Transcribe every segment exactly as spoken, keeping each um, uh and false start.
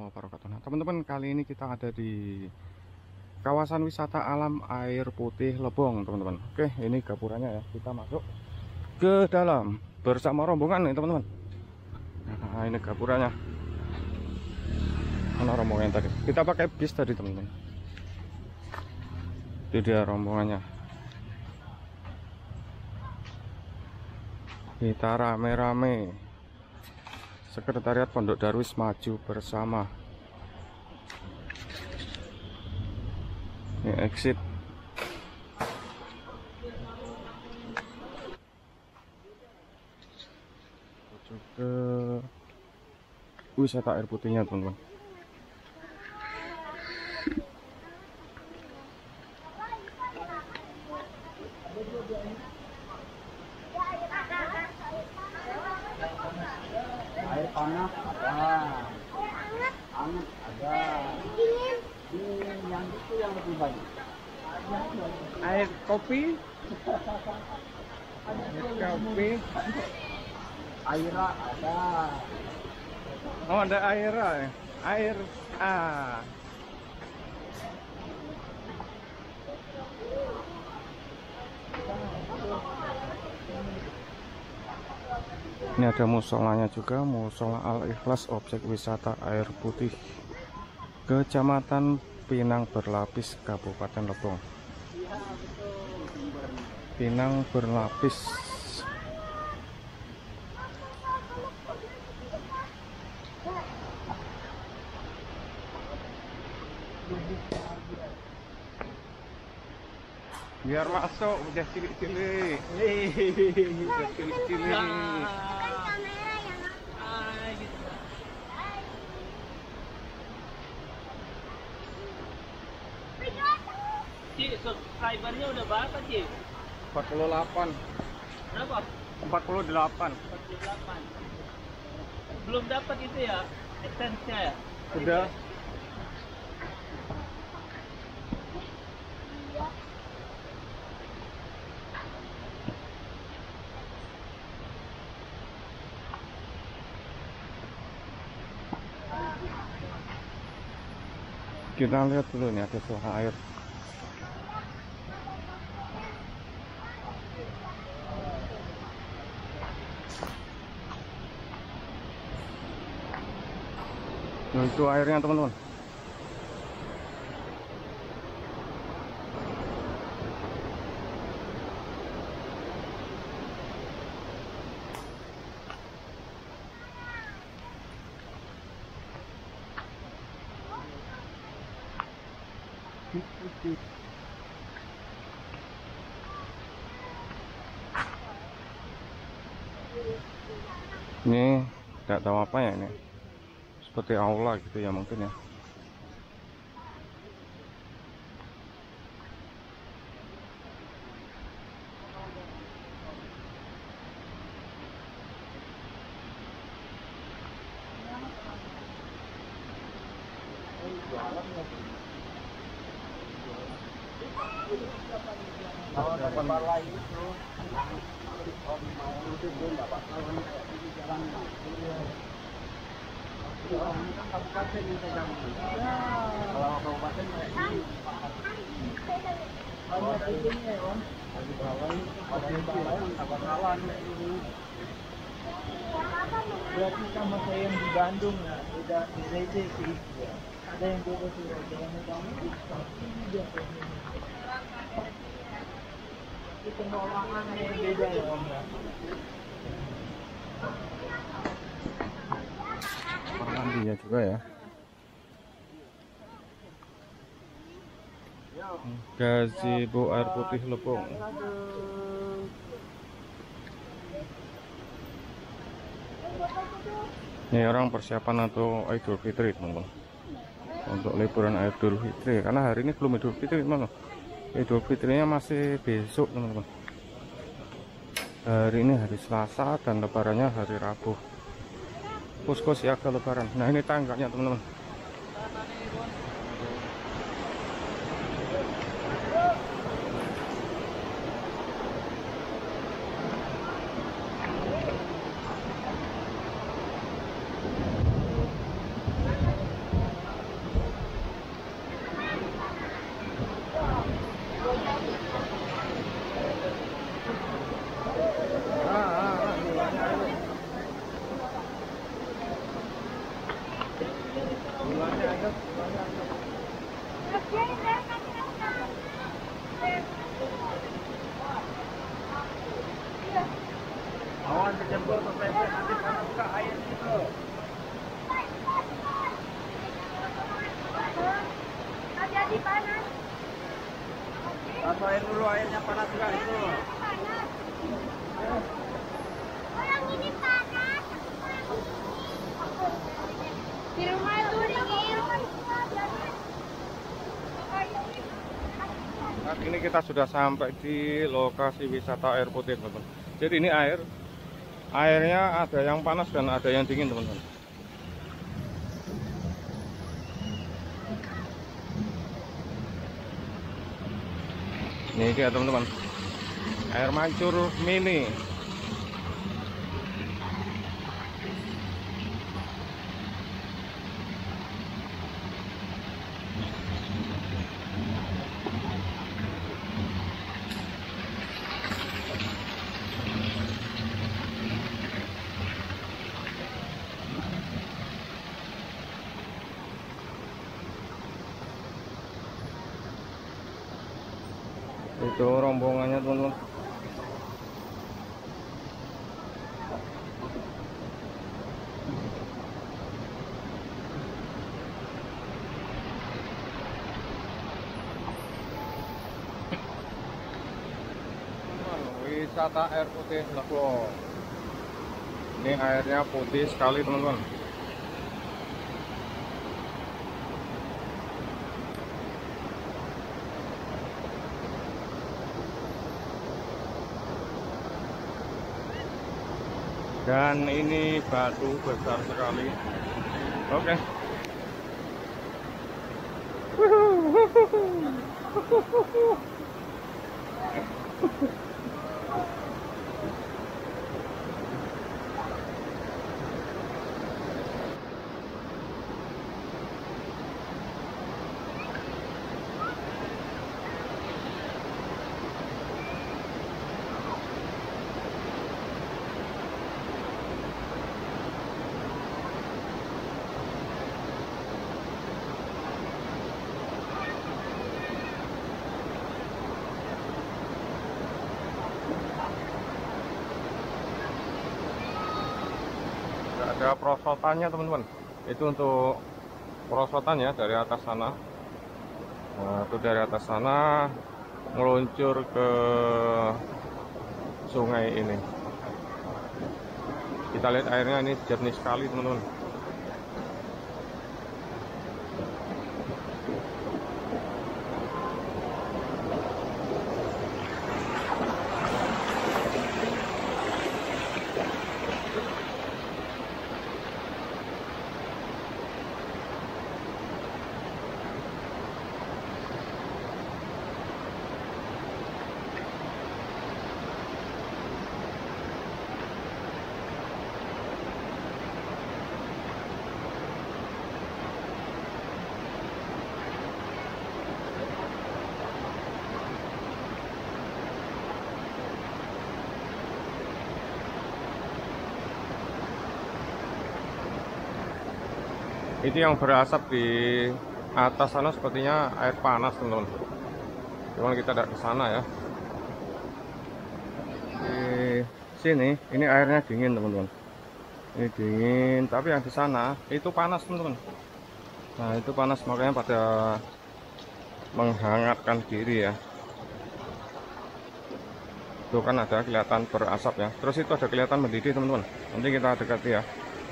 warahmatullahi wabarakatuh. Nah, teman-teman, kali ini kita ada di kawasan wisata alam air putih Lebong, teman-teman. Oke, ini gapurannya ya. Kita masuk ke dalam bersama rombongan nih, teman-teman. Nah, ini gapurannya. Mana rombongan tadi? Kita pakai bis tadi, teman-teman. Itu dia rombongannya. Kita rame-rame. Sekretariat Pondok Darwis maju bersama. Ini exit. Menuju ke wisata air putihnya, teman-teman. Air panas ada, hangat ada, dingin yang itu yang lebih banyak. Air kopi, air kopi, Aira ada. oh ada air, air ah. Ini ada musolanya juga, musola Al Ikhlas, objek wisata air putih, Kecamatan Pinang Berlapis, Kabupaten Lebong. Pinang Berlapis. Biar masuk, udah cilik-cilik. Udah cilik-cilik. Cik, subscribernya udah berapa, Cik? empat puluh delapan. Berapa? empat puluh delapan. empat puluh delapan. Belum dapat itu ya, adsense-nya ya? Sudah. Kita lihat dulu nih, ada suara air. Nah, itu airnya, teman-teman. Ini tidak tahu apa ya ini, seperti aula gitu ya mungkin ya. Kalau dari balai itu, itu belum dapat jalan di jalan. Orang kan kabupaten yang pegang. Kalau kabupaten kalau dari sini ya, Om. Dari balai, dari balai tak bakalan itu. Berarti sama saya yang di Bandung ya, beda beda sih. Ada yang beda sih, jangan kamu di dia. Itu pengelolaan yang beda ya, Om. Dia juga ya. Gazebo air putih Lebong. Ini orang persiapan untuk Idul Fitri, teman-teman. Untuk liburan Idul Fitri, karena hari ini belum Idul Fitri, teman-teman. Idul Fitrinya masih besok, teman-teman. Hari ini hari Selasa dan lebarannya hari Rabu. Posko siaga lebaran. Nah, ini tangganya, teman-teman. Gulanya ada, gulanya ada. Awan dicampur ke pepes nanti panas ke air itu. Hati-hati panas. Taruh air dulu, airnya panas enggak itu? Oh yang ini panas. Di rumah itu dingin. Saat ini kita sudah sampai di lokasi wisata air putih, teman-teman. Jadi ini air, airnya ada yang panas dan ada yang dingin, teman-teman. Ini dia, teman-teman, air mancur mini. Itu rombongannya, teman-teman. Wisata air putih Lebong. Ini airnya putih sekali, teman-teman. Dan ini batu besar sekali. Oke. Ada perosotannya, teman-teman. Itu untuk perosotannya dari atas sana. Nah, itu dari atas sana meluncur ke sungai ini. Kita lihat airnya ini jernih sekali, teman-teman. Itu yang berasap di atas sana sepertinya air panas, teman-teman. Cuman kita tidak ke sana ya. Di sini ini airnya dingin, teman-teman. Ini dingin, tapi yang di sana itu panas, teman-teman. Nah, itu panas, makanya pada menghangatkan diri ya. Itu kan ada kelihatan berasap ya. Terus itu ada kelihatan mendidih, teman-teman. Nanti kita dekati ya.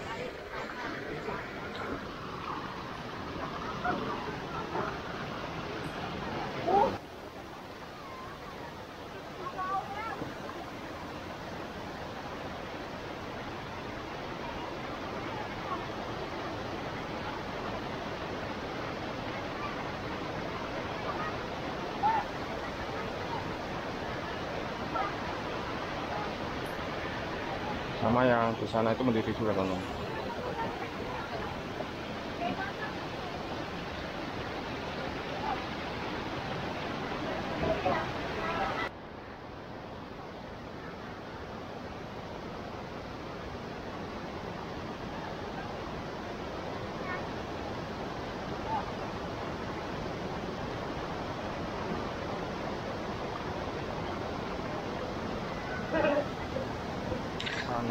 Sama yang di sana itu mendidih juga, teman-teman.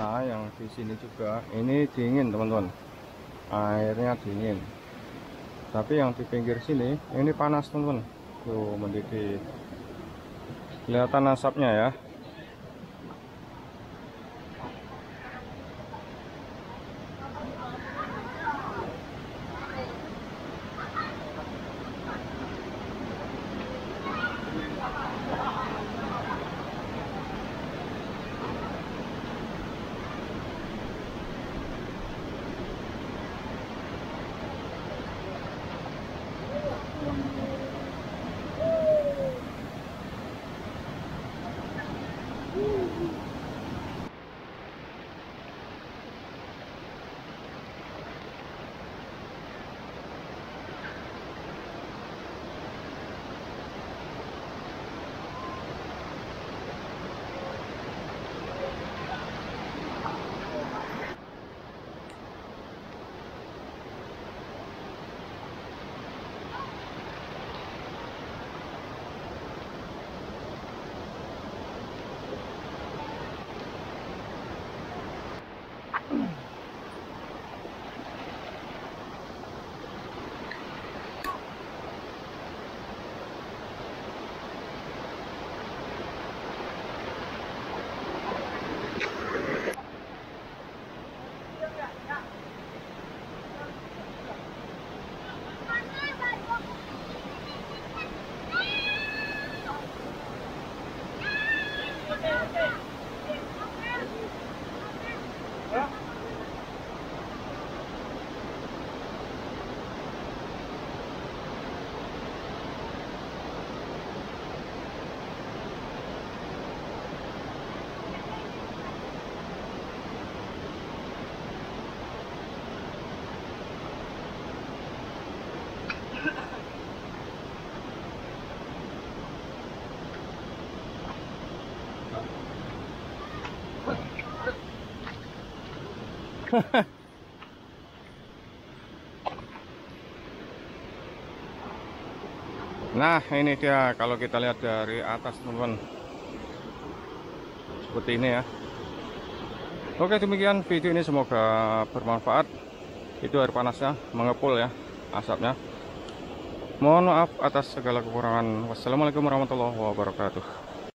Nah, yang di sini juga ini dingin, teman-teman. Airnya dingin. Tapi yang di pinggir sini ini panas, teman-teman. Tuh, mendidih. Kelihatan asapnya ya. Nah, ini dia kalau kita lihat dari atas, teman-teman. Seperti ini ya. Oke, demikian video ini, semoga bermanfaat. Itu air panasnya mengepul ya, asapnya. Mohon maaf atas segala kekurangan. Wassalamualaikum warahmatullahi wabarakatuh.